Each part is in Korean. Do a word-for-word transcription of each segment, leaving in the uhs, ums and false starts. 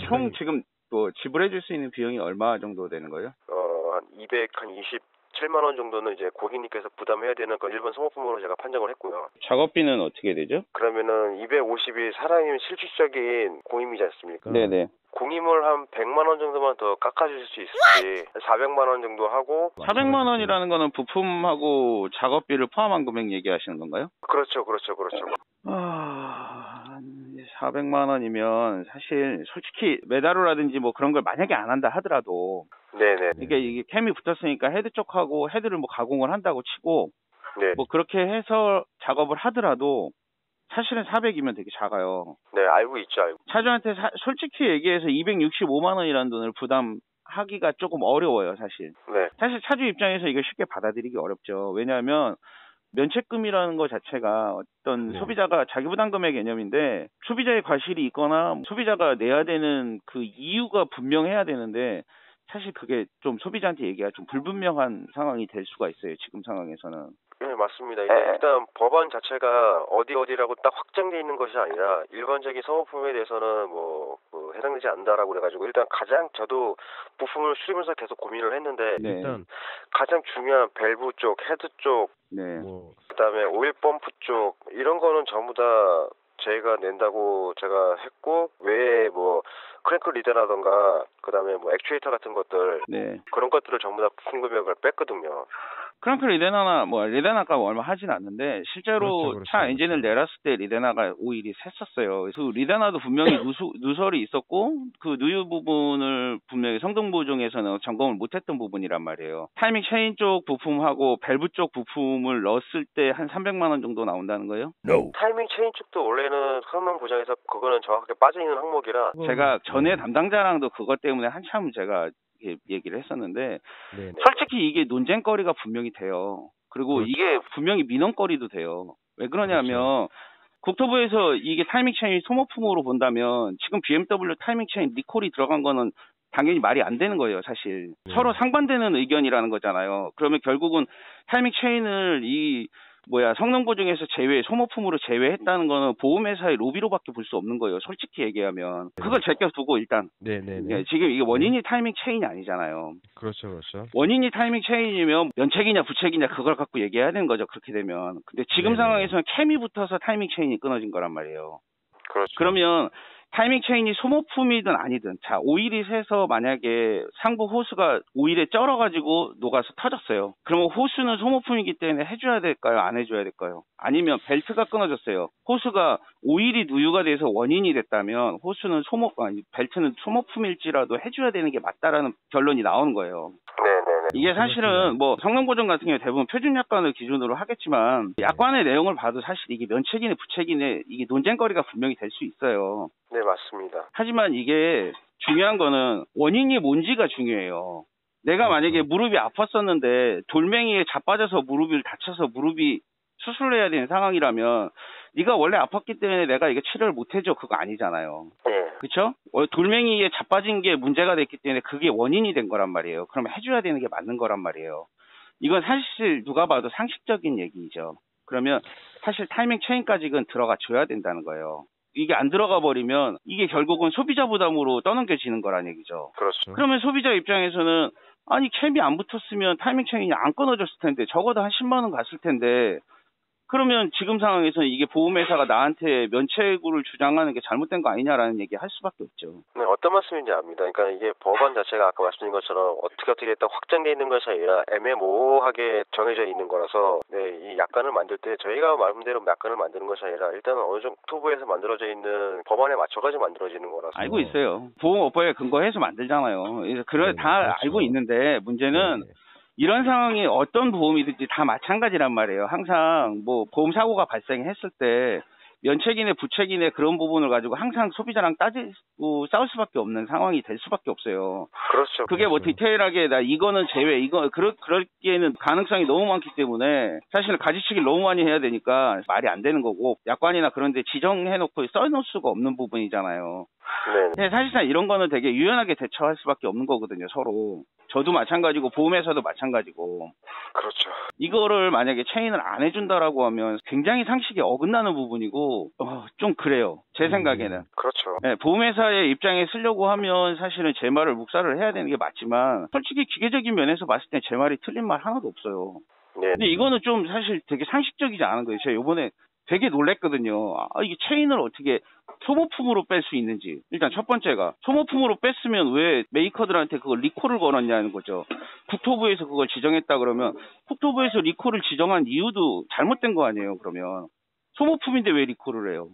총 지금 뭐 지불해 줄 수 있는 비용이 얼마 정도 되는 거예요? 어, 한 이백이십칠만 원 정도는 이제 고객님께서 부담해야 되는 그 일본 소모품으로 제가 판정을 했고요. 작업비는 어떻게 되죠? 그러면은 이백오십이 사장님 실질적인 공임이지 않습니까? 네네. 공임을 한 백만 원 정도만 더 깎아주실 수 있을지 사백만 원 정도 하고. 사백만 원이라는 거는 부품하고 작업비를 포함한 금액 얘기하시는 건가요? 그렇죠, 그렇죠, 그렇죠. 아, 사백만 원이면 사실 솔직히 메다루라든지 뭐 그런 걸 만약에 안 한다 하더라도 네네. 이게 이게 캠이 붙었으니까 헤드 쪽하고 헤드를 뭐 가공을 한다고 치고 네. 뭐 그렇게 해서 작업을 하더라도 사실은 사백이면 되게 작아요. 네, 알고 있죠, 알고. 차주한테 사, 솔직히 얘기해서 이백육십오만 원이라는 돈을 부담하기가 조금 어려워요, 사실. 네. 사실 차주 입장에서 이걸 쉽게 받아들이기 어렵죠. 왜냐하면 면책금이라는 것 자체가 어떤 네. 소비자가 자기 부담금의 개념인데 소비자의 과실이 있거나 소비자가 내야 되는 그 이유가 분명해야 되는데 사실 그게 좀 소비자한테 얘기가 좀 불분명한 상황이 될 수가 있어요. 지금 상황에서는. 네, 맞습니다. 일단, 일단 법안 자체가 어디 어디라고 딱 확정되어 있는 것이 아니라 일반적인 소모품에 대해서는 뭐, 뭐 해당되지 않는다라고 그래가지고 일단 가장 저도 부품을 수리면서 계속 고민을 했는데 네. 일단 가장 중요한 밸브 쪽, 헤드 쪽, 네. 뭐 그다음에 오일 펌프 쪽 이런 거는 전부 다 저희가 낸다고 제가 했고 외에 뭐 크랭크 리더라던가 그다음에 뭐 액추에이터 같은 것들 네. 그런 것들을 전부 다 부품 금액을 뺐거든요. 크랑크 리데나나 뭐 리데나가 얼마 하진 않는데 실제로 그렇죠, 그렇죠, 차 그렇죠. 엔진을 내렸을 때 리데나가 오일이 샜었어요. 그래서 그 리데나도 분명히 누수, 누설이 있었고 그 누유 부분을 분명히 성능 보증에서는 점검을 못했던 부분이란 말이에요. 타이밍 체인 쪽 부품하고 밸브 쪽 부품을 넣었을 때 한 삼백만 원 정도 나온다는 거예요? No. 타이밍 체인 쪽도 원래는 성능 보장에서 그거는 정확하게 빠져 있는 항목이라 제가 전에 담당자랑도 그것 때문에 한참 제가 이렇게 얘기를 했었는데 네. 솔직히 이게 논쟁거리가 분명히 돼요. 그리고 그렇죠. 이게 분명히 민원거리도 돼요. 왜 그러냐면 그렇죠. 국토부에서 이게 타이밍 체인 소모품으로 본다면 지금 비엠더블유 타이밍 체인 리콜이 들어간 거는 당연히 말이 안 되는 거예요, 사실. 네. 서로 상반되는 의견이라는 거잖아요. 그러면 결국은 타이밍 체인을 이 뭐야 성능 보증에서 제외 소모품으로 제외했다는 거는 보험회사의 로비로밖에 볼 수 없는 거예요. 솔직히 얘기하면 그걸 제껴두고 일단 네네네. 예, 지금 이게 원인이 타이밍 체인이 아니잖아요. 그렇죠, 그렇죠. 원인이 타이밍 체인이면 면책이냐 부책이냐 그걸 갖고 얘기해야 되는 거죠. 그렇게 되면. 근데 지금 네네. 상황에서는 캠이 붙어서 타이밍 체인이 끊어진 거란 말이에요. 그렇죠. 그러면 타이밍 체인이 소모품이든 아니든 자 오일이 새서 만약에 상부 호스가 오일에 쩔어가지고 녹아서 터졌어요. 그러면 호스는 소모품이기 때문에 해줘야 될까요? 안 해줘야 될까요? 아니면 벨트가 끊어졌어요. 호스가 오일이 누유가 돼서 원인이 됐다면 호스는 소모 아니 벨트는 소모품일지라도 해줘야 되는 게 맞다라는 결론이 나오는 거예요. 네네네. 이게 사실은 뭐 성능 보증 같은 경우에 대부분 표준 약관을 기준으로 하겠지만 약관의 내용을 봐도 사실 이게 면책이네 부책이네 이게 논쟁거리가 분명히 될 수 있어요. 네, 맞습니다. 하지만 이게 중요한 거는 원인이 뭔지가 중요해요. 내가 만약에 무릎이 아팠었는데 돌멩이에 자빠져서 무릎을 다쳐서 무릎이 수술을 해야 되는 상황이라면 네가 원래 아팠기 때문에 내가 이거 치료를 못 해줘 그거 아니잖아요. 네. 그렇죠? 돌멩이에 자빠진 게 문제가 됐기 때문에 그게 원인이 된 거란 말이에요. 그러면 해줘야 되는 게 맞는 거란 말이에요. 이건 사실 누가 봐도 상식적인 얘기죠. 그러면 사실 타이밍 체인까지는 들어가 줘야 된다는 거예요. 이게 안 들어가 버리면 이게 결국은 소비자 부담으로 떠넘겨지는 거란 얘기죠. 그렇죠. 그러면 소비자 입장에서는 아니 캠이 안 붙었으면 타이밍 체인이 안 끊어졌을 텐데 적어도 한 십만 원 갔을 텐데 그러면 지금 상황에서는 이게 보험회사가 나한테 면책을 주장하는 게 잘못된 거 아니냐라는 얘기 할 수밖에 없죠. 네, 어떤 말씀인지 압니다. 그러니까 이게 법안 자체가 아까 말씀드린 것처럼 어떻게 어떻게 했다 확정되어 있는 것이 아니라 애매모호하게 정해져 있는 거라서 네, 이 약관을 만들 때 저희가 말씀대로 약관을 만드는 것이 아니라 일단은 어느 정도 국토부에서 만들어져 있는 법안에 맞춰가지고 만들어지는 거라서 알고 있어요. 보험업법에 근거해서 만들잖아요. 그래서 그걸 네, 다 그렇죠. 알고 있는데 문제는 네. 이런 상황이 어떤 보험이든지 다 마찬가지란 말이에요. 항상 뭐 보험 사고가 발생했을 때 면책이네 부책이네 그런 부분을 가지고 항상 소비자랑 따지고 싸울 수밖에 없는 상황이 될 수밖에 없어요. 그렇죠. 그게 뭐 디테일하게 나 이거는 제외 이거 그럴 그럴기에는 가능성이 너무 많기 때문에 사실 가지치기를 너무 많이 해야 되니까 말이 안 되는 거고 약관이나 그런데 지정해놓고 써놓을 수가 없는 부분이잖아요. 네. 네, 사실상 이런 거는 되게 유연하게 대처할 수밖에 없는 거거든요, 서로. 저도 마찬가지고 보험회사도 마찬가지고. 그렇죠. 이거를 만약에 체인을 안 해준다라고 하면 굉장히 상식에 어긋나는 부분이고 어, 좀 그래요. 제 생각에는. 그렇죠. 네, 보험회사의 입장에 쓰려고 하면 사실은 제 말을 묵살을 해야 되는 게 맞지만 솔직히 기계적인 면에서 봤을 때 제 말이 틀린 말 하나도 없어요. 네. 근데 이거는 좀 사실 되게 상식적이지 않은 거예요. 제가 이번에 되게 놀랬거든요. 아, 이게 체인을 어떻게 소모품으로 뺄 수 있는지. 일단 첫 번째가 소모품으로 뺐으면 왜 메이커들한테 그걸 리콜을 걸었냐는 거죠. 국토부에서 그걸 지정했다 그러면 국토부에서 리콜을 지정한 이유도 잘못된 거 아니에요, 그러면. 소모품인데 왜 리콜을 해요?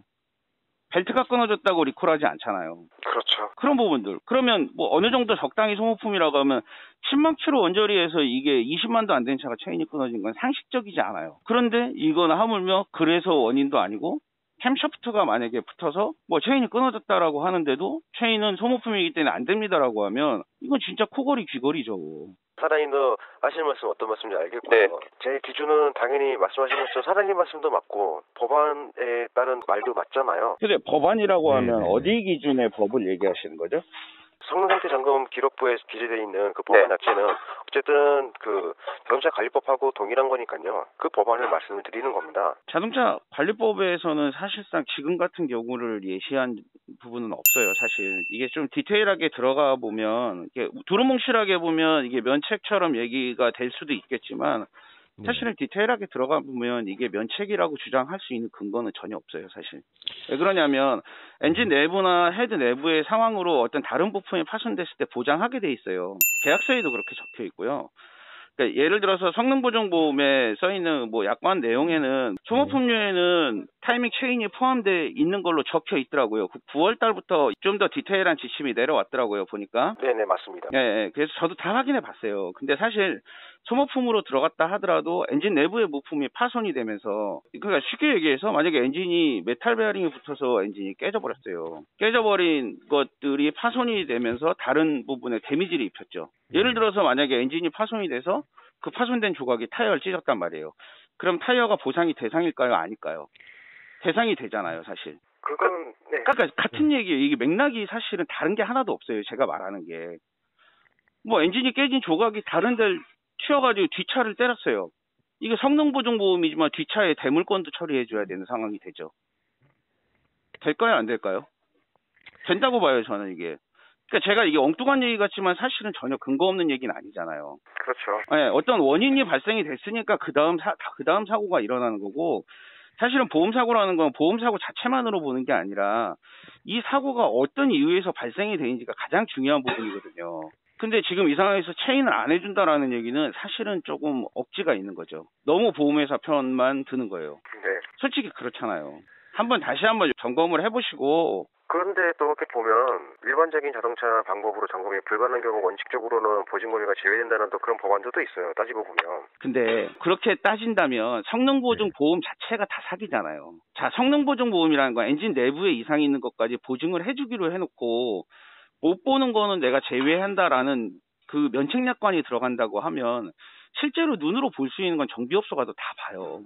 벨트가 끊어졌다고 리콜하지 않잖아요. 그렇죠. 그런 부분들. 그러면 뭐 어느 정도 적당히 소모품이라고 하면 십만 킬로 원저리에서 이게 이십만도 안 된 차가 체인이 끊어진 건 상식적이지 않아요. 그런데 이건 하물며 그래서 원인도 아니고 캠샤프트가 만약에 붙어서 뭐 체인이 끊어졌다라고 하는데도 체인은 소모품이기 때문에 안 됩니다라고 하면 이건 진짜 코걸이 귀걸이죠. 사장님도 하시는 말씀 어떤 말씀인지 알겠고요. 네. 제 기준은 당연히 말씀하신 것처럼 사장님 말씀도 맞고 법안에 따른 말도 맞잖아요. 근데 법안이라고 하면 네네. 어디 기준의 법을 얘기하시는 거죠? 성능상태 점검 기록부에 기재되어 있는 그 법안 자체는 어쨌든 그 자동차 관리법하고 동일한 거니까요. 그 법안을 말씀을 드리는 겁니다. 자동차 관리법에서는 사실상 지금 같은 경우를 예시한 부분은 없어요. 사실 이게 좀 디테일하게 들어가 보면 이게 두루뭉실하게 보면 이게 면책처럼 얘기가 될 수도 있겠지만 사실은 디테일하게 들어가 보면 이게 면책이라고 주장할 수 있는 근거는 전혀 없어요, 사실. 왜 그러냐면 엔진 내부나 헤드 내부의 상황으로 어떤 다른 부품이 파손됐을 때 보장하게 돼 있어요. 계약서에도 그렇게 적혀 있고요. 그러니까 예를 들어서 성능보정보험에 써 있는 뭐 약관 내용에는 소모품류에는 타이밍 체인이 포함되어 있는 걸로 적혀 있더라고요. 구월 달부터 좀 더 디테일한 지침이 내려왔더라고요, 보니까. 네네, 맞습니다. 예, 예, 그래서 저도 다 확인해 봤어요. 근데 사실 소모품으로 들어갔다 하더라도 엔진 내부의 부품이 파손이 되면서, 그러니까 쉽게 얘기해서 만약에 엔진이 메탈 베어링이 붙어서 엔진이 깨져버렸어요. 깨져버린 것들이 파손이 되면서 다른 부분에 데미지를 입혔죠. 예를 들어서 만약에 엔진이 파손이 돼서 그 파손된 조각이 타이어를 찢었단 말이에요. 그럼 타이어가 보상이 대상일까요? 아닐까요? 대상이 되잖아요, 사실. 그건 네. 그러니까 같은 얘기예요. 이게 맥락이 사실은 다른 게 하나도 없어요. 제가 말하는 게. 뭐 엔진이 깨진 조각이 다른 데를 튀어가지고 뒷차를 때렸어요. 이게 성능보증보험이지만 뒷차에 대물건도 처리해줘야 되는 상황이 되죠. 될까요? 안 될까요? 된다고 봐요, 저는 이게. 그러니까 제가 이게 엉뚱한 얘기 같지만 사실은 전혀 근거 없는 얘기는 아니잖아요. 그렇죠. 네, 어떤 원인이 발생이 됐으니까 그 다음 사, 그 다음 사고가 일어나는 거고, 사실은 보험사고라는 건 보험사고 자체만으로 보는 게 아니라 이 사고가 어떤 이유에서 발생이 되는지가 가장 중요한 부분이거든요. 근데 지금 이 상황에서 체인을 안 해준다라는 얘기는 사실은 조금 억지가 있는 거죠. 너무 보험회사 편만 드는 거예요. 네. 솔직히 그렇잖아요. 한번 다시 한번 점검을 해보시고. 그런데 또 이렇게 보면 일반적인 자동차 방법으로 점검이 불가능한 경우 원칙적으로는 보증금리가 제외된다는 또 그런 법안도 또 있어요. 따지고 보면. 근데 그렇게 따진다면 성능보증보험 자체가 다 사기잖아요. 자, 성능보증보험이라는 건 엔진 내부에 이상이 있는 것까지 보증을 해주기로 해놓고 못 보는 거는 내가 제외한다라는 그 면책약관이 들어간다고 하면 실제로 눈으로 볼 수 있는 건 정비업소가 다 봐요.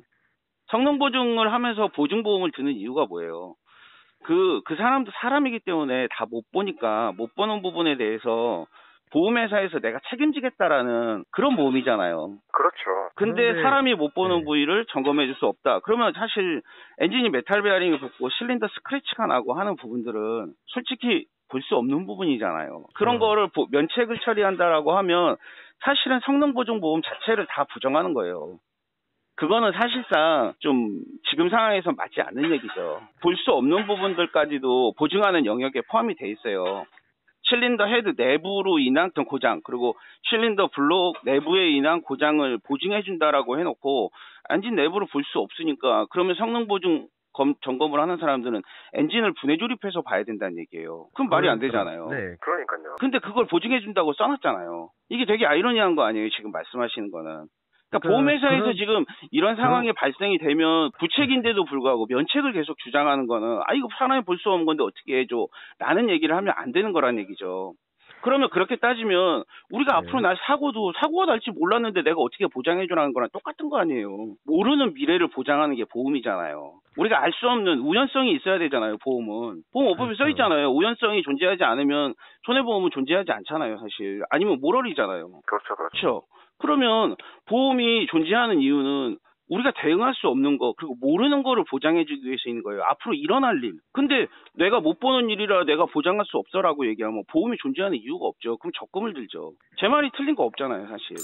성능보증을 하면서 보증보험을 드는 이유가 뭐예요? 그, 그 사람도 사람이기 때문에 다 못 보니까 못 보는 부분에 대해서 보험회사에서 내가 책임지겠다라는 그런 보험이잖아요. 그렇죠. 근데 그런데, 사람이 못 보는 네. 부위를 점검해 줄 수 없다. 그러면 사실 엔진이 메탈 베어링이 붙고 실린더 스크래치가 나고 하는 부분들은 솔직히 볼 수 없는 부분이잖아요. 그런 음. 거를 보, 면책을 처리한다라고 하면 사실은 성능보증보험 자체를 다 부정하는 거예요. 그거는 사실상 좀 지금 상황에서 맞지 않는 얘기죠. 볼 수 없는 부분들까지도 보증하는 영역에 포함이 돼 있어요. 실린더 헤드 내부로 인한 고장, 그리고 실린더 블록 내부에 인한 고장을 보증해준다라고 해놓고 엔진 내부를 볼 수 없으니까 그러면 성능보증 검, 점검을 하는 사람들은 엔진을 분해 조립해서 봐야 된다는 얘기예요. 그럼 말이 안 되잖아요. 네. 그러니까요. 근데 그걸 보증해준다고 써놨잖아요. 이게 되게 아이러니한 거 아니에요, 지금 말씀하시는 거는. 그러니까 보험회사에서 그런- 지금 이런 상황이 발생이 되면 부책인데도 불구하고 면책을 계속 주장하는 거는 아 이거 사람이 볼 수 없는 건데 어떻게 해줘 라는 얘기를 하면 안 되는 거란 얘기죠. 그러면 그렇게 따지면 우리가 네. 앞으로 날 사고도 사고가 날지 몰랐는데 내가 어떻게 보장해주라는 거랑 똑같은 거 아니에요. 모르는 미래를 보장하는 게 보험이잖아요. 우리가 알 수 없는 우연성이 있어야 되잖아요. 보험은. 보험업법에 그렇죠. 써 있잖아요. 우연성이 존재하지 않으면 손해보험은 존재하지 않잖아요. 사실. 아니면 모럴이잖아요. 그렇죠, 그렇죠. 그렇죠. 그러면 보험이 존재하는 이유는 우리가 대응할 수 없는 거 그리고 모르는 거를 보장해주기 위해서 있는 거예요. 앞으로 일어날 일. 근데 내가 못 보는 일이라 내가 보장할 수 없어라고 얘기하면 보험이 존재하는 이유가 없죠. 그럼 적금을 들죠. 제 말이 틀린 거 없잖아요, 사실.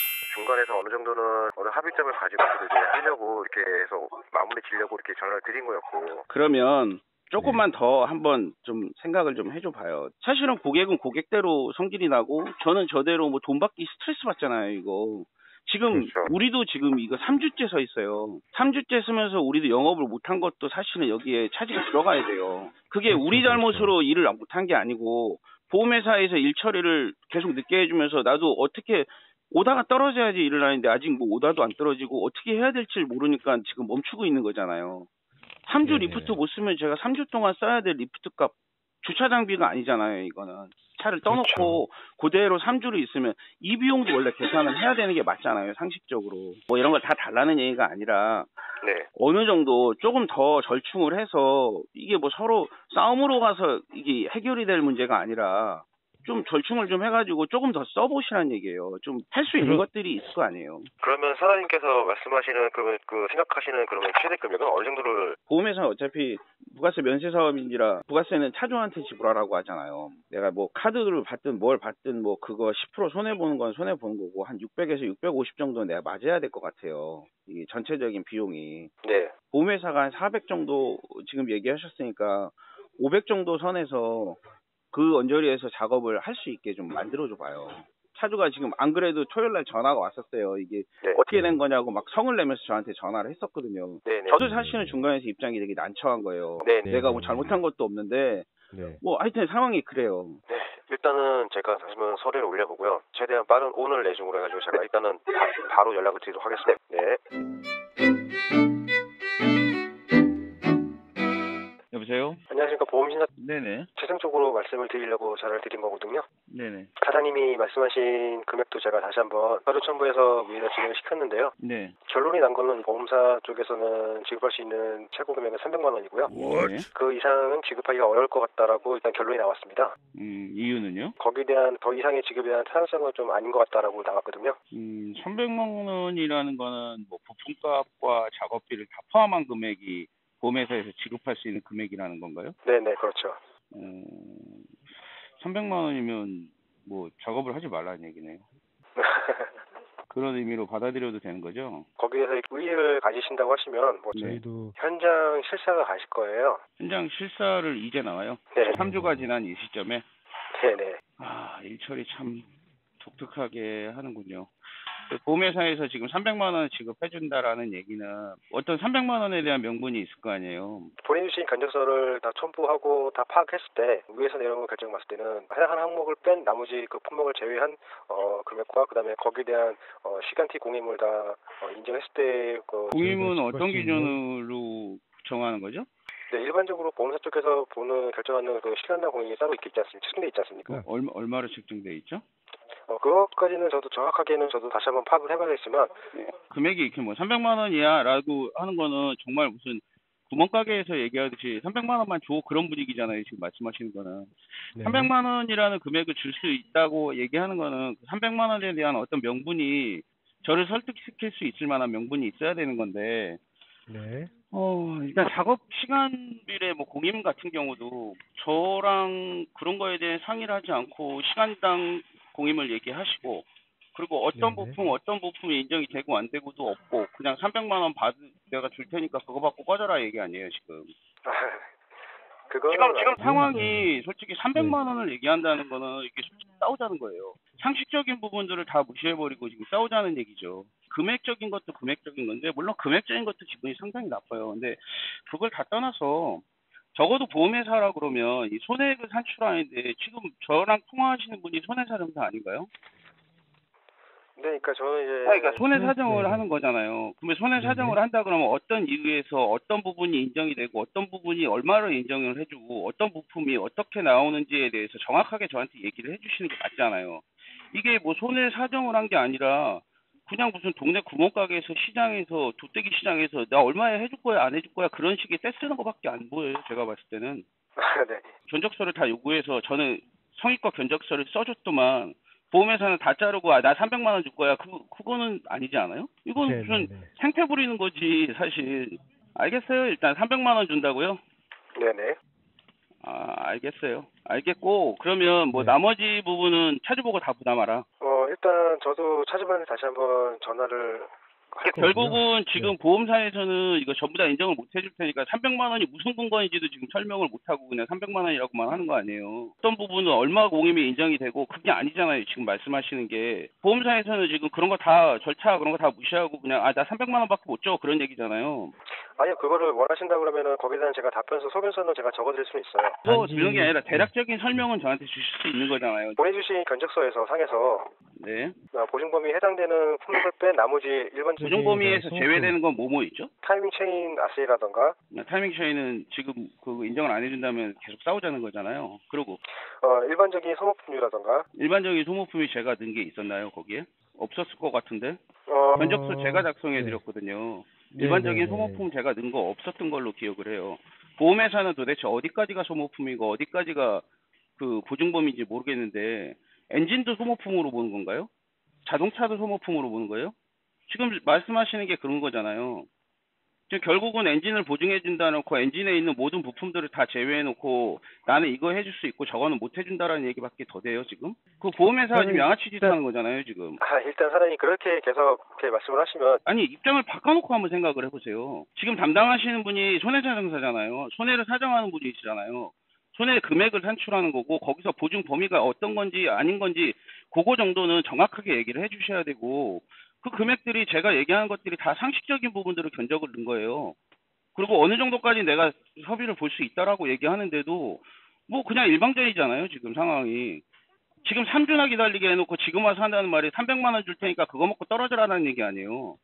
중간에서 어느 정도는 어느 합의점을 가지고 이제 하려고 이렇게 해서 마무리 지려고 이렇게 전화를 드린 거였고. 그러면 조금만 더 한번 좀 생각을 좀 해줘 봐요. 사실은 고객은 고객대로 성질이 나고 저는 저대로 뭐 돈 받기 스트레스 받잖아요, 이거. 지금 그렇죠. 우리도 지금 이거 삼 주째 서 있어요. 삼 주째 쓰면서 우리도 영업을 못한 것도 사실은 여기에 차지가 들어가야 돼요. 그게 그렇죠, 우리 잘못으로 일을 못한 게 아니고 보험회사에서 일 처리를 계속 늦게 해주면서 나도 어떻게 오다가 떨어져야지 일을 하는데 아직 뭐 오다도 안 떨어지고 어떻게 해야 될지 모르니까 지금 멈추고 있는 거잖아요. 삼 주 네네. 리프트 못 쓰면 제가 삼 주 동안 써야 될 리프트 값 주차 장비가 아니잖아요, 이거는. 차를 떠놓고 그대로 삼 주를 있으면 이 비용도 원래 계산을 해야 되는 게 맞잖아요, 상식적으로. 뭐 이런 걸 다 달라는 얘기가 아니라 네. 어느 정도 조금 더 절충을 해서 이게 뭐 서로 싸움으로 가서 이게 해결이 될 문제가 아니라 좀 절충을 좀 해가지고 조금 더 써보시라는 얘기예요. 좀 할 수 있는 그럼- 것들이 있을 거 아니에요. 그러면 사장님께서 말씀하시는 그러면 그 생각하시는 그러면 최대 금액은 어느 정도를? 보험회사는 어차피 부가세 면세 사업인지라 부가세는 차주한테 지불하라고 하잖아요. 내가 뭐 카드를 받든 뭘 받든 뭐 그거 십 퍼센트 손해보는 건 손해보는 거고 한 육백에서 육백오십 정도는 내가 맞아야 될 것 같아요. 이 전체적인 비용이. 네. 보험회사가 한 사백 정도 지금 얘기하셨으니까 오백 정도 선에서 그 언저리에서 작업을 할 수 있게 좀 만들어줘 봐요. 차주가 지금 안 그래도 토요일 날 전화가 왔었어요. 이게 네. 어떻게 된 거냐고 막 성을 내면서 저한테 전화를 했었거든요. 네네. 저도 사실은 중간에서 입장이 되게 난처한 거예요. 네네. 내가 뭐 잘못한 것도 없는데 네. 뭐 하여튼 상황이 그래요. 네. 일단은 제가 다시 한번 서류를 올려보고요. 최대한 빠른 오늘 내중으로 해가지고 제가 일단은 바, 바로 연락을 드리도록 하겠습니다. 네. 여보세요? 안녕하십니까. 보험신사 네네. 최종적으로 말씀을 드리려고 전화를 드린 거거든요. 네네. 사장님이 말씀하신 금액도 제가 다시 한번 서류 첨부해서 위에다 진행을 시켰는데요. 네. 결론이 난 거는 보험사 쪽에서는 지급할 수 있는 최고 금액은 삼백만 원이고요. 네. 그 이상은 지급하기가 어려울 것 같다라고 일단 결론이 나왔습니다. 음, 이유는요? 거기에 대한 더 이상의 지급에 대한 타당성은 좀 아닌 것 같다라고 나왔거든요. 음, 삼백만 원이라는 거는 뭐 부품값과 작업비를 다 포함한 금액이 보험회사에서 지급할 수 있는 금액이라는 건가요? 네네, 그렇죠. 음, 삼백만 원이면 뭐 작업을 하지 말라는 얘기네요. 그런 의미로 받아들여도 되는 거죠? 거기에서 의의를 가지신다고 하시면 뭐 저희도 현장 실사가 가실 거예요. 현장 실사를 이제 나와요? 네. 삼 주가 지난 이 시점에? 네네. 아, 일처리 참 독특하게 하는군요. 그 보험회사에서 지금 삼백만 원 지급해준다라는 얘기는 어떤 삼백만 원에 대한 명분이 있을 거 아니에요. 본인 주신 견적서를 다 첨부하고 다 파악했을 때 위에서 내려온 결정 봤을 때는 해당 항목을 뺀 나머지 그 품목을 제외한 어, 금액과 그다음에 거기에 대한 어, 시간티 공임을 다 어, 인정했을 때그 공임은 저희가 어떤 지급할 수 기준으로 정하는 거죠? 네, 일반적으로 보험사 쪽에서 보는 결정하는 그 시간당 공임이 따로 있지 않습니까? 측정돼 있지 않습니까? 얼마, 얼마로 책정돼 있죠? 어, 그것까지는 저도 정확하게는 저도 다시 한번 파악을 해봐야겠지만 금액이 이렇게 뭐 삼백만 원이야라고 하는 거는 정말 무슨 구멍가게에서 얘기하듯이 삼백만 원만 줘 그런 분위기잖아요. 지금 말씀하시는 거는. 네. 삼백만 원이라는 금액을 줄 수 있다고 얘기하는 거는 그 삼백만 원에 대한 어떤 명분이 저를 설득시킬 수 있을 만한 명분이 있어야 되는 건데 네. 어, 일단 작업 시간비례 뭐 공임 같은 경우도 저랑 그런 거에 대해 상의를 하지 않고 시간당 공임을 얘기하시고 그리고 어떤 네네. 부품 어떤 부품이 인정이 되고 안 되고도 없고 그냥 삼백만 원 받 내가 줄 테니까 그거 받고 꺼져라 얘기 아니에요 지금. 그거는 지금 지금 아니- 상황이 솔직히 삼백만 원을 얘기한다는 거는 이게 솔직히 싸우자는 거예요. 상식적인 부분들을 다 무시해버리고 지금 싸우자는 얘기죠. 금액적인 것도 금액적인 건데 물론 금액적인 것도 기분이 상당히 나빠요. 근데 그걸 다 떠나서 적어도 보험회사라 그러면 이 손해액을 산출하는데 지금 저랑 통화하시는 분이 손해사령사 아닌가요? 네, 그러니까 저는 이제 아, 그러니까 손해 사정을 네. 하는 거잖아요. 그러면 손해 네네. 사정을 한다 그러면 어떤 이유에서 어떤 부분이 인정이 되고 어떤 부분이 얼마를 인정을 해주고 어떤 부품이 어떻게 나오는지에 대해서 정확하게 저한테 얘기를 해주시는 게 맞잖아요. 이게 뭐 손해 사정을 한 게 아니라 그냥 무슨 동네 구멍가게에서 시장에서 도떼기 시장에서 나 얼마에 해줄 거야 안 해줄 거야 그런 식의 떼쓰는 거밖에 안 보여요. 제가 봤을 때는. 네. 견적서를 다 요구해서 저는 성의껏 견적서를 써줬더만 보험회사는 다 자르고 아, 나 삼백만 원 줄 거야. 그 그거는 아니지 않아요? 이건 네, 무슨 네, 네. 생태 부리는 거지 사실. 알겠어요. 일단 삼백만 원 준다고요? 네네. 아 알겠어요. 알겠고 그러면 뭐 네. 나머지 부분은 차주보고 다 부담하라. 어, 일단 저도 차주분한테 다시 한번 전화를 할 거고요. 결국은 지금 네. 보험사에서는 이거 전부 다 인정을 못 해줄 테니까 삼백만 원이 무슨 근거인지도 지금 설명을 못 하고 그냥 삼백만 원이라고만 하는 거 아니에요. 어떤 부분은 얼마 공임이 인정이 되고 그게 아니잖아요. 지금 말씀하시는 게. 보험사에서는 지금 그런 거 다 절차 그런 거 다 무시하고 그냥 아 나 삼백만 원밖에 못 줘 그런 얘기잖아요. 아니요, 그거를 원하신다 그러면은 거기에 대한 제가 답변서 소견서는 제가 적어드릴 수는 있어요. 그거 단지- 드는 게 아니라 네. 대략적인 설명은 저한테 주실 수 있는 거잖아요. 보내주신 견적서에서 상에서 네. 어, 보증범위에 해당되는 품목을 뺀 나머지 일반 그- 보증 범위에서 네, 제외되는 건 뭐 뭐 있죠? 타이밍 체인 아세이라던가 타이밍 쉐이는 지금 그 인정을 안 해준다면 계속 싸우자는 거잖아요. 그리고 어, 일반적인 소모품류라던가 일반적인 소모품이 제가 넣은 게 있었나요 거기에? 없었을 것 같은데. 어, 견적서 제가 작성해 네. 드렸거든요. 네, 일반적인 네, 네. 소모품 제가 넣은 거 없었던 걸로 기억을 해요. 보험회사는 도대체 어디까지가 소모품이고 어디까지가 그 보증범위인지 모르겠는데 엔진도 소모품으로 보는 건가요? 자동차도 소모품으로 보는 거예요? 지금 말씀하시는 게 그런 거잖아요. 지금 결국은 엔진을 보증해 준다 놓고 엔진에 있는 모든 부품들을 다 제외해 놓고 나는 이거 해줄 수 있고 저거는 못 해준다라는 얘기밖에 더 돼요 지금? 그 보험회사가 지금 양아치 짓 하는 거잖아요 지금. 아, 일단 사장님 그렇게 계속 이렇게 말씀을 하시면 아니 입장을 바꿔놓고 한번 생각을 해보세요. 지금 담당하시는 분이 손해사정사잖아요. 손해를 사정하는 분이시잖아요. 손해 금액을 산출하는 거고 거기서 보증 범위가 어떤 건지 아닌 건지 그거 정도는 정확하게 얘기를 해주셔야 되고 그 금액들이 제가 얘기하는 것들이 다 상식적인 부분들을 견적을 넣은 거예요. 그리고 어느 정도까지 내가 협의를 볼 수 있다라고 얘기하는데도 뭐 그냥 일방적이잖아요 지금 상황이. 지금 삼 주나 기다리게 해놓고 지금 와서 한다는 말이 삼백만 원 줄 테니까 그거 먹고 떨어져라는 얘기 아니에요.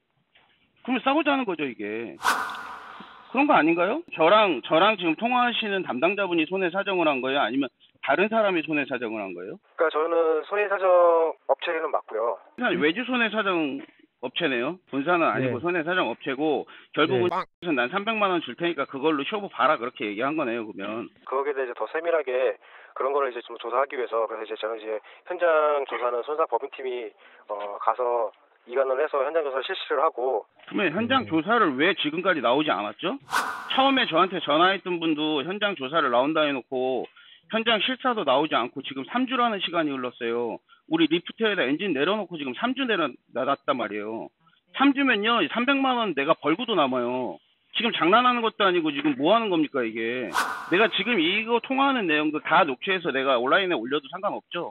그러면 싸우자는 거죠 이게. 그런 거 아닌가요? 저랑 저랑 지금 통화하시는 담당자분이 손해 사정을 한 거예요? 아니면 다른 사람이 손해 사정을 한 거예요? 그러니까 저는 손해사정 업체는 맞고요. 외주 손해 사정 업체네요. 본사는 아니고 네. 손해 사정 업체고 결국은 네. 난 삼백만 원 줄 테니까 그걸로 쇼부 봐라 그렇게 얘기한 거네요. 그러면 거기에 대해서 더 세밀하게 그런 거를 이제 좀 조사하기 위해서 그래서 이제 저는 이제 현장 조사는 손사 법인팀이 어, 가서 이관을 해서 현장 조사를 실시를 하고 그러면 현장 네. 조사를 왜 지금까지 나오지 않았죠? 처음에 저한테 전화했던 분도 현장 조사를 나온다 해놓고 현장 실사도 나오지 않고 지금 삼 주라는 시간이 흘렀어요. 우리 리프트에다 엔진 내려놓고 지금 삼 주 내려놨단 말이에요. 삼 주면요 삼백만 원 내가 벌고도 남아요. 지금 장난하는 것도 아니고 지금 뭐 하는 겁니까 이게. 내가 지금 이거 통화하는 내용도 다 녹취해서 내가 온라인에 올려도 상관없죠.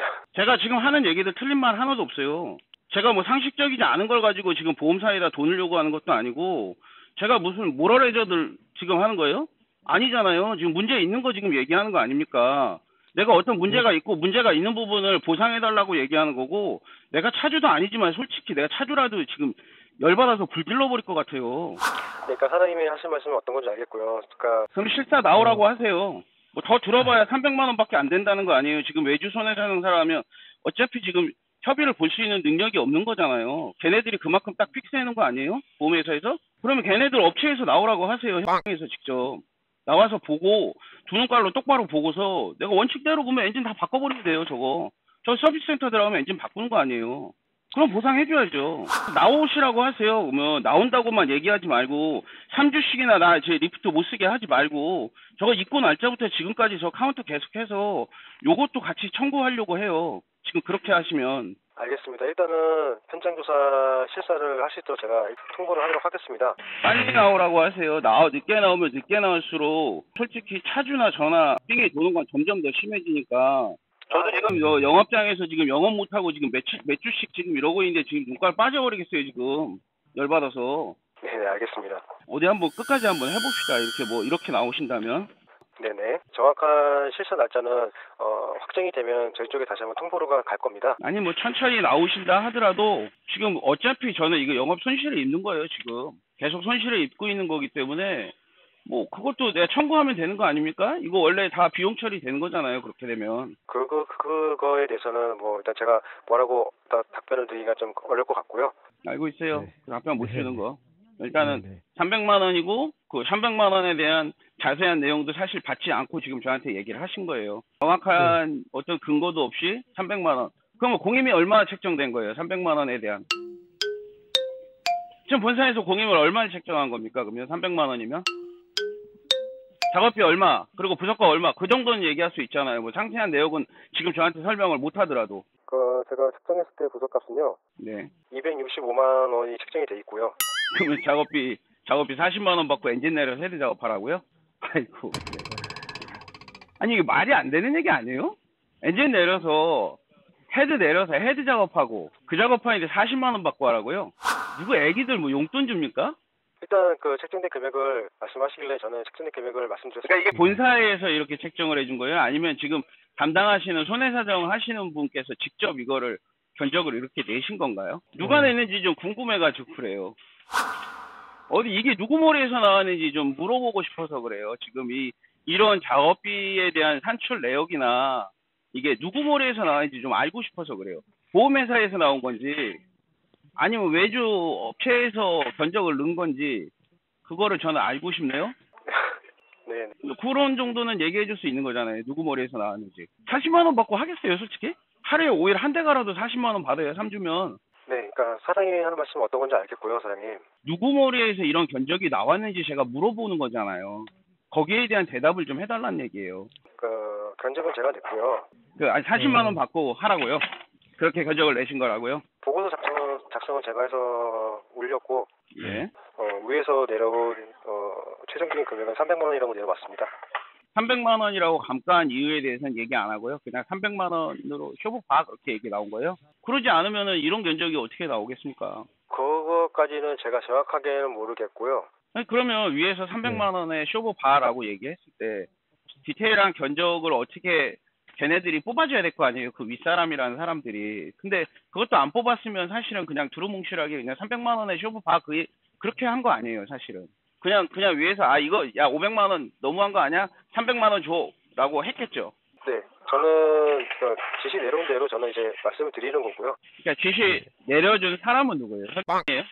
제가 지금 하는 얘기들 틀린 말 하나도 없어요. 제가 뭐 상식적이지 않은 걸 가지고 지금 보험사에다 돈을 요구하는 것도 아니고 제가 무슨 모럴 해저들 지금 하는 거예요? 아니잖아요. 지금 문제 있는 거 지금 얘기하는 거 아닙니까? 내가 어떤 문제가 있고 문제가 있는 부분을 보상해달라고 얘기하는 거고 내가 차주도 아니지만 솔직히 내가 차주라도 지금 열받아서 불 질러버릴 것 같아요. 그러니까 사장님이 하신 말씀은 어떤 건지 알겠고요. 그러니까 그럼 실사 나오라고 하세요. 뭐 더 들어봐야 삼백만 원밖에 안 된다는 거 아니에요. 지금 외주 손해사정사라 하면 어차피 지금 협의를 볼 수 있는 능력이 없는 거잖아요. 걔네들이 그만큼 딱 픽스해놓은 거 아니에요? 보험회사에서? 그러면 걔네들 업체에서 나오라고 하세요. 현장에서 직접. 나와서 보고 두 눈깔로 똑바로 보고서 내가 원칙대로 보면 엔진 다 바꿔버리면 돼요. 저거. 저 서비스 센터 들어가면 엔진 바꾸는 거 아니에요. 그럼 보상해줘야죠. 나오시라고 하세요. 그러면 나온다고만 얘기하지 말고 삼 주씩이나 나 제 리프트 못 쓰게 하지 말고 저거 입고 날짜부터 지금까지 저 카운트 계속해서 요것도 같이 청구하려고 해요. 지금 그렇게 하시면. 알겠습니다. 일단은 현장 조사 실사를 하시도록 제가 통보를 하도록 하겠습니다. 빨리 나오라고 하세요. 나 늦게 나오면 늦게 나올수록 솔직히 차주나 저나 삥이 도는 건 점점 더 심해지니까 저도 지금 여- 영업장에서 지금 영업 못하고 지금 몇, 주, 몇 주씩 지금 이러고 있는데 지금 눈깔 빠져버리겠어요 지금. 열받아서. 네, 네, 알겠습니다. 어디 한번 끝까지 한번 해봅시다. 이렇게 뭐 이렇게 나오신다면. 네네. 정확한 실사 날짜는 어, 확정이 되면 저희 쪽에 다시 한번 통보로가 갈 겁니다. 아니 뭐 천천히 나오신다 하더라도 지금 어차피 저는 이거 영업 손실을 입는 거예요. 지금 계속 손실을 입고 있는 거기 때문에 뭐 그것도 내가 청구하면 되는 거 아닙니까? 이거 원래 다 비용 처리 되는 거잖아요. 그렇게 되면. 그거 그거에 대해서는 뭐 일단 제가 뭐라고 다 답변을 드리기가 좀 어려울 것 같고요. 알고 있어요. 네. 그 답변 못 네, 주는 네. 거. 일단은 네, 네. 삼백만 원이고 그 삼백만 원에 대한 자세한 내용도 사실 받지 않고 지금 저한테 얘기를 하신 거예요. 정확한 네. 어떤 근거도 없이 삼백만 원. 그럼 공임이 얼마나 책정된 거예요? 삼백만 원에 대한. 지금 본사에서 공임을 얼마나 책정한 겁니까? 그러면 삼백만 원이면? 작업비 얼마, 그리고 부속가 얼마, 그 정도는 얘기할 수 있잖아요. 뭐 상세한 내역은 지금 저한테 설명을 못 하더라도. 그 제가 책정했을 때 부속값은요. 네. 이백육십오만 원이 책정이 돼 있고요. 그러면 작업비, 작업비 사십만 원 받고 엔진 내려서 헤드 작업하라고요? 아이고. 아니, 이게 말이 안 되는 얘기 아니에요? 엔진 내려서, 헤드 내려서 헤드 작업하고, 그 작업하는데 사십만 원 받고 하라고요? 누구 애기들 뭐 용돈 줍니까? 일단 그 책정된 금액을 말씀하시길래 저는 책정된 금액을 말씀드렸습니다. 그러니까 이게 본사에서 이렇게 책정을 해준 거예요? 아니면 지금 담당하시는 손해사정 하시는 분께서 직접 이거를 견적을 이렇게 내신 건가요? 누가 내는지 좀 궁금해가지고 그래요. 어디 이게 누구 머리에서 나왔는지 좀 물어보고 싶어서 그래요. 지금 이 이런 작업비에 대한 산출 내역이나 이게 누구 머리에서 나왔는지 좀 알고 싶어서 그래요. 보험회사에서 나온 건지 아니면 외주 업체에서 견적을 넣은 건지 그거를 저는 알고 싶네요. 네. 그런 정도는 얘기해 줄 수 있는 거잖아요. 누구 머리에서 나왔는지. 사십만 원 받고 하겠어요, 솔직히? 하루에 오 일 한 대 가라도 사십만 원 받아요, 삼 주면. 네, 그러니까 사장님이 하는 말씀은 어떤 건지 알겠고요, 사장님. 누구 머리에서 이런 견적이 나왔는지 제가 물어보는 거잖아요. 거기에 대한 대답을 좀 해달라는 얘기예요. 그 견적은 제가 냈고요. 그 아니 사십만 원 받고 하라고요? 그렇게 견적을 내신 거라고요? 보고서 작성은, 작성은 제가 해서 올렸고 예. 어, 위에서 내려온 어, 최종적인 금액은 삼백만 원이라고 내려왔습니다. 삼백만 원이라고 감가한 이유에 대해서는 얘기 안 하고요. 그냥 삼백만 원으로 쇼부파 그렇게 얘기 나온 거예요. 그러지 않으면은 이런 견적이 어떻게 나오겠습니까? 그거까지는 제가 정확하게는 모르겠고요. 아니, 그러면 위에서 삼백만 원의 쇼부파라고 얘기했을 때 디테일한 견적을 어떻게 걔네들이 뽑아줘야 될 거 아니에요. 그 윗사람이라는 사람들이. 근데 그것도 안 뽑았으면 사실은 그냥 두루뭉실하게 그냥 삼백만 원의 쇼부파 그 그렇게 한 거 아니에요. 사실은. 그냥 그냥 위에서 아 이거 야 오백만 원 너무한 거 아니야? 삼백만 원 줘라고 했겠죠. 네, 저는 그 지시 내려온 대로 저는 이제 말씀을 드리는 거고요. 그러니까 지시 내려준 사람은 누구예요? 설정이에요?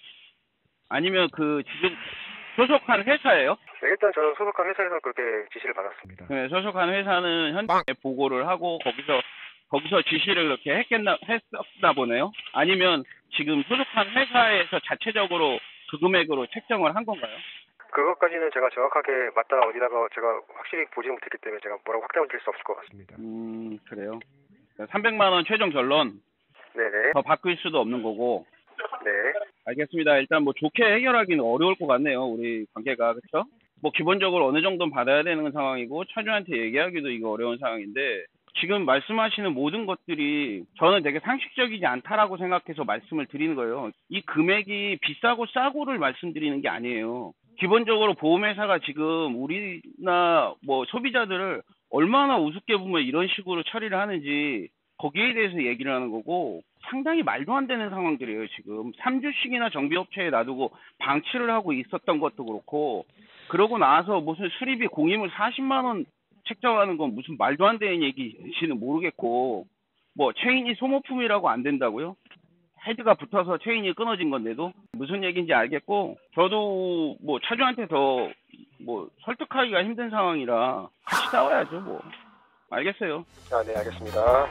아니면 그 지금 소속한 회사예요? 네, 일단 저는 소속한 회사에서 그렇게 지시를 받았습니다. 네, 소속한 회사는 현장에 보고를 하고 거기서 거기서 지시를 그렇게 했겠나 했었나 보네요. 아니면 지금 소속한 회사에서 자체적으로 그 금액으로 책정을 한 건가요? 그것까지는 제가 정확하게 맞다 어디다가 제가 확실히 보지 못했기 때문에 제가 뭐라고 확답을 드릴 수 없을 것 같습니다. 음, 그래요. 삼백만 원 최종 결론. 네네. 더 바뀔 수도 없는 거고. 네. 알겠습니다. 일단 뭐 좋게 해결하기는 어려울 것 같네요. 우리 관계가. 그렇죠? 뭐 기본적으로 어느 정도는 받아야 되는 상황이고 차주한테 얘기하기도 이거 어려운 상황인데 지금 말씀하시는 모든 것들이 저는 되게 상식적이지 않다라고 생각해서 말씀을 드리는 거예요. 이 금액이 비싸고 싸고를 말씀드리는 게 아니에요. 기본적으로 보험회사가 지금 우리나 뭐 소비자들을 얼마나 우습게 보면 이런 식으로 처리를 하는지 거기에 대해서 얘기를 하는 거고 상당히 말도 안 되는 상황들이에요. 지금 삼 주씩이나 정비업체에 놔두고 방치를 하고 있었던 것도 그렇고 그러고 나서 무슨 수리비 공임을 사십만 원 책정하는 건 무슨 말도 안 되는 얘기인지는 모르겠고 뭐 체인이 소모품이라고 안 된다고요? 헤드가 붙어서 체인이 끊어진 건데도 무슨 얘기인지 알겠고 저도 뭐 차주한테 더 뭐 설득하기가 힘든 상황이라 같이 싸워야죠 뭐. 알겠어요. 아, 네, 알겠습니다.